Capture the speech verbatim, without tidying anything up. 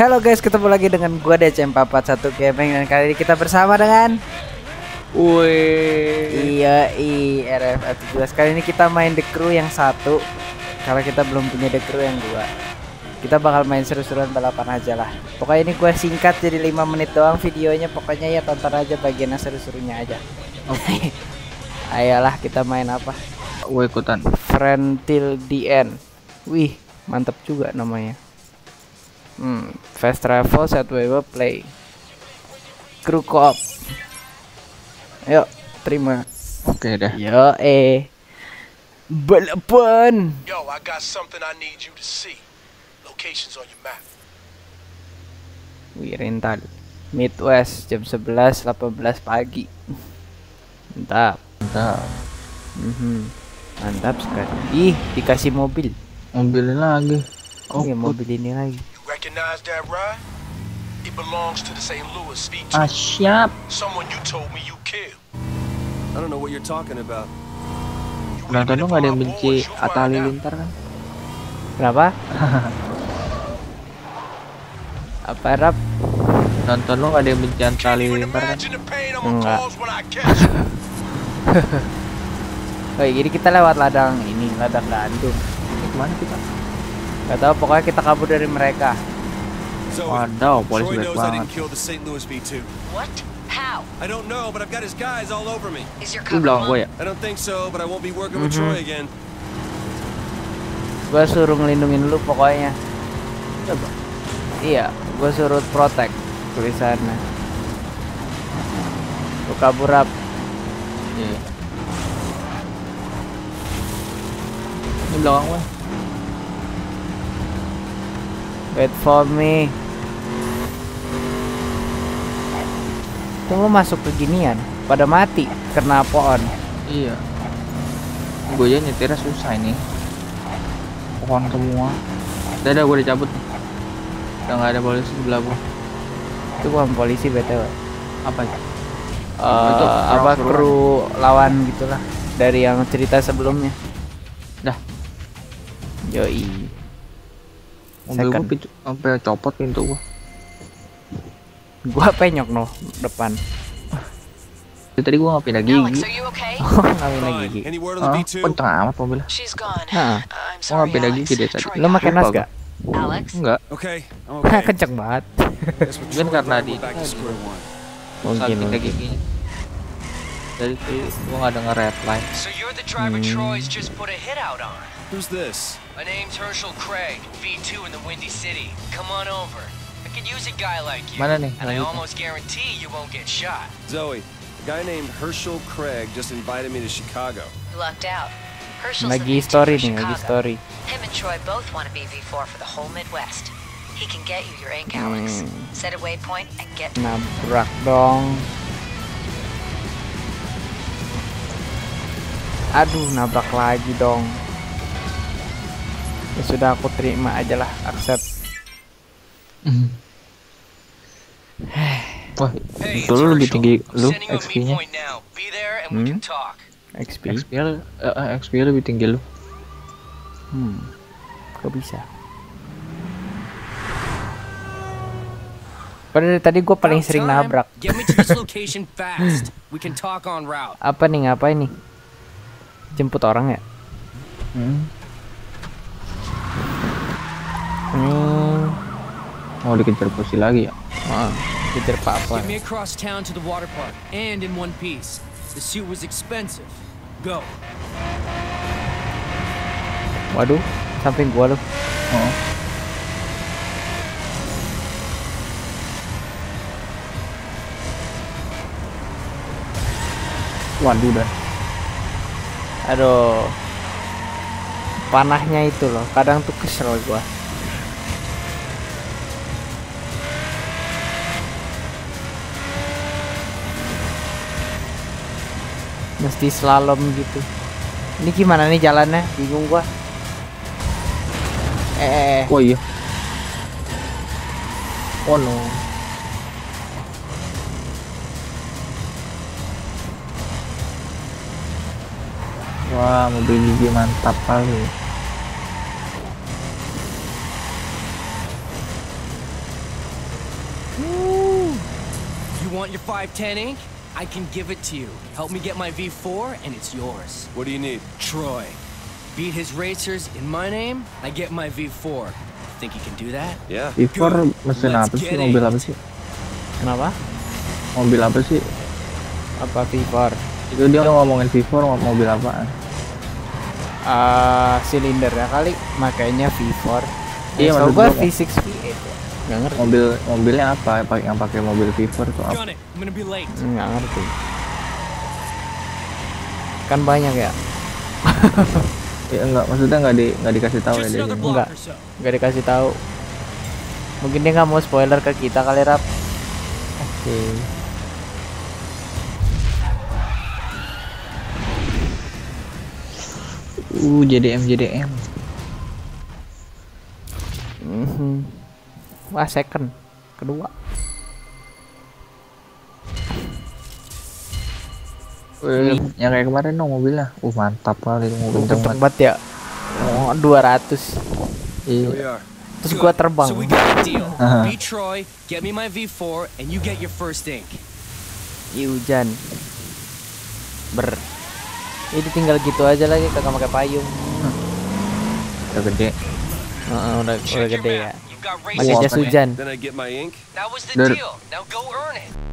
Halo guys, ketemu lagi dengan gua D C empat empat satu Gaming dan kali ini kita bersama dengan Wih, iya i R F tujuh belas. Kali ini kita main The Crew yang satu karena kita belum punya The Crew yang dua. Kita bakal main seru-seruan balapan aja lah. Pokoknya ini gua singkat jadi lima menit doang videonya. Pokoknya ya tonton aja bagian yang seru-serunya aja. Oke. Ayolah kita main apa? gue ikutan. Friend till the end. Wih, mantap juga namanya. Hmm, fast travel set waiver play. Crew co-op. Ayo, terima. Oke dah. Yo eh. Balapan. Yo, I got something I need you to see. Locations on your map. Wih, rental. Midwest jam sebelas delapan belas pagi. Mantap. Mantap. Mhm. Mantap sekali. Ih, dikasih mobil. Mobilin lagi. Oh, Oh, iya, mobil ini lagi. You recognize that ride? It belongs to the Saint Louis V two. ah siap. Someone you told me you killed. I don't know what you're talking about. You Udah with me tadi to nggak ada yang Bob benci Boys, you'll Atta find out. Halilintar kan? Kenapa? Apa rap? Nonton lu nggak ada yang benci Atta Can't even Halilintar kan? imagine the pain I'm Enggak. gonna cause when I catch you. Oh, jadi kita lewat ladang ini, ladang gandum. Kemana kita? Gak tahu, pokoknya kita kabur dari mereka. So, Wadaw, polisi Troy baik knows I banget. didn't kill the Saint Louis V two. What? How? I don't know, but I've got his guys all over me. Is your Lu cover belakang gue on? ya? I don't think so, but I won't be working with Mhm. Troy again. Gua suruh ngelindungin lu pokoknya. Coba. Iya, gua suruh protect tulisannya. Lu kabur rap. Iya. Ini belakang gue. Wait for me. Tunggu masuk ke ginian, pada mati kena pohon. Iya. Gue aja nyetirnya susah ini. Pohon semua. Dadah, gue dicabut. Udah nggak ada polisi sebelah gue. Itu bukan polisi B T W. Apa itu? Eh, Itu apa orang kru lawan gitulah dari yang cerita sebelumnya. Dah. Yoi. Mobil gue Second. pintu sampai copot pintu gue. Gua penyok noh depan. Dari tadi gue nggak pindah Alex, gigi. are you okay? Oh, ngawin lagi Fine. gigi. Any word on the Ah, V two? kenceng amat mobilnya. She's gone. Hah. I'm Gua sorry, nggak pindah Alex. gigi deh tadi. Troy Lu got makan Lupa nas gua. gak? it. Alex? Enggak. Okay, I'm okay. Kenceng banget. Guess with Mungkin Troy karena gone, di we're back to square one. Mungkin Saat pindah mungkin. giginya. Dari itu gue nggak denger red line. So you're the driver Hmm. Troy's just put a hit out on. Who's this? My name's Herschel Craig, V two in the Windy City. Come on over. I could use a guy like you. Mana nih? And I Lanjut. almost guarantee you won't get shot. Zoe. A guy named Herschel Craig just invited me to Chicago. Lucked out. Herschel's Lagi the V two story for nih, lagi Chicago. story. Him and Troy both want to be V four for the whole Midwest. He can get you your ink, Alex. Hmm. Set a waypoint and get to Nabrak dong. Aduh, nabrak lagi dong. Ya sudah, aku terima aja lah, accept. Wah, Hey, itu it's lu lebih Herschel. tinggi I'm lu sending you a X meet P-nya. point now. Be there and we Hmm? can talk. X P. X P eh, eh, X P lebih tinggi lu. Hmm. Kok bisa? Padahal dari tadi gue paling About sering time. nabrak. Get me to this location fast. We can talk on route. Apa nih, ngapain nih? Jemput orang ya? Hmm. Hmm. Mau dikejar polisi lagi ya? Oh, kejar Pak Get me apa? across town to the water park and in one piece. The suit was expensive. Go. Waduh, samping gua loh. Oh. Waduh dah. Aduh. Panahnya itu loh, kadang tuh kesel gua. Mesti slalom gitu. Ini gimana nih jalannya? Bingung gua. Eh, Oh iya. Oh no. Wah, mobil gigi mantap kali. want your five ten ink? I can give it to you. Help me get my V four and it's yours. What do you need? Troy. Beat his racers in my name, I get my V four. Think you can do that? Yeah. V four mesin apa sih? Mobil apa sih? Kenapa? Mobil apa sih? Apa V four? Itu dia ngomongin V four mobil apaan? Uh, silindernya kali, makanya V four. Iya, so maksud gua gua V six V eight. Nggak ngerti. Mobil mobilnya apa? Yang pakai mobil V four itu apa? Gun it. I'm gonna be late. Nggak ngerti. Kan banyak ya. Ya enggak, maksudnya enggak di enggak dikasih tahu ya Just dia. another sini. block Enggak. or so. Nggak dikasih tahu. Mungkin dia nggak mau spoiler ke kita kali, Rap. Oke. Uh, J D M J D M. Mhm. Wah, second. Kedua. Wih, yang kayak kemarin dong mobilnya. Uh, mantap kali itu mobil Kenceng banget. banget ya. Oh, dua ratus. Here we Iya. are. Terus gua terbang. So we got a deal. Uh-huh. Beat Troy, get me my V four, and you get your first ink. Ih, hujan. Ber. Ini tinggal gitu aja lagi, kagak pakai payung. Udah gede. Heeh, udah udah Check your gede ya. map. You got Pakai racers. Wah, jas apa nih? hujan. Then I get my ink. That was the Dar- deal. Now go earn it.